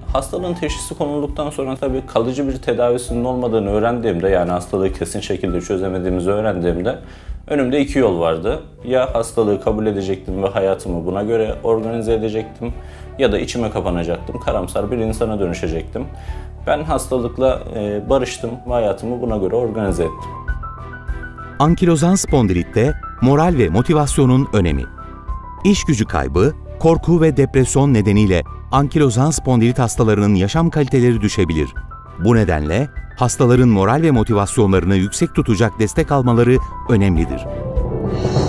Hastalığın teşhisi konulduktan sonra tabii kalıcı bir tedavisinin olmadığını öğrendiğimde, yani hastalığı kesin şekilde çözemediğimizi öğrendiğimde önümde iki yol vardı. Ya hastalığı kabul edecektim ve hayatımı buna göre organize edecektim ya da içime kapanacaktım, karamsar bir insana dönüşecektim. Ben hastalıkla barıştım ve hayatımı buna göre organize ettim. Ankilozan spondilitte moral ve motivasyonun önemi. İş gücü kaybı, korku ve depresyon nedeniyle ankilozan spondilit hastalarının yaşam kaliteleri düşebilir. Bu nedenle hastaların moral ve motivasyonlarını yüksek tutacak destek almaları önemlidir.